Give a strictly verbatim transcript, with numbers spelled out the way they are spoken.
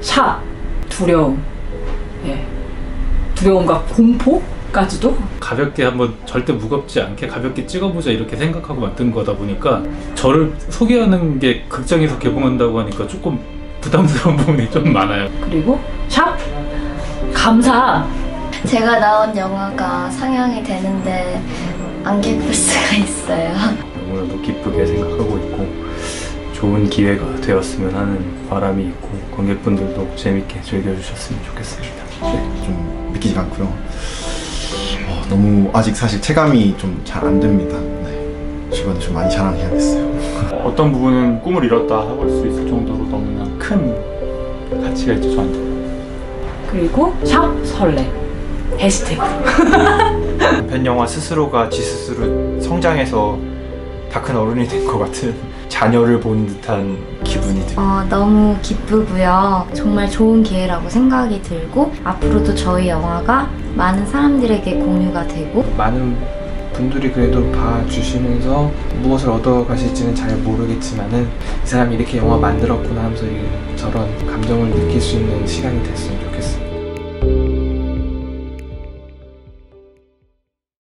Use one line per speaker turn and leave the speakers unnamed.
샵 두려움, 예. 두려움과 공포까지도
가볍게 한번 절대 무겁지 않게 가볍게 찍어보자 이렇게 생각하고 만든 거다 보니까 저를 소개하는 게 극장에서 개봉한다고 하니까 조금 부담스러운 부분이 좀 많아요.
그리고 샵 감사.
제가 나온 영화가 상영이 되는데 안 기쁠 수가 있어요.
너무나도 기쁘게 생각하고 있고 좋은 기회가 되었으면 하는 바람이 있고 관객분들도 재밌게 즐겨주셨으면 좋겠습니다.
네, 좀 믿기지가 않고요. 어, 너무 아직 사실 체감이 좀 잘 안 됩니다. 네, 주변에 좀 많이 자랑해야겠어요.
어떤 부분은 꿈을 이뤘다 할 수 있을 정도로 너무나 큰 가치가 있죠, 저한테.
그리고 샵 설레 해시태그.
팬 영화 스스로가 지 스스로 성장해서 다 큰 어른이 된 것 같은 자녀를 본 듯한 기분이 들어요.
어, 너무 기쁘고요. 정말 좋은 기회라고 생각이 들고 앞으로도 저희 영화가 많은 사람들에게 공유가 되고
많은 분들이 그래도 봐주시면서 무엇을 얻어가실지는 잘 모르겠지만은 이 사람이 이렇게 영화 만들었구나 하면서 저런 감정을 느낄 수 있는 시간이 됐으면 좋겠습니다.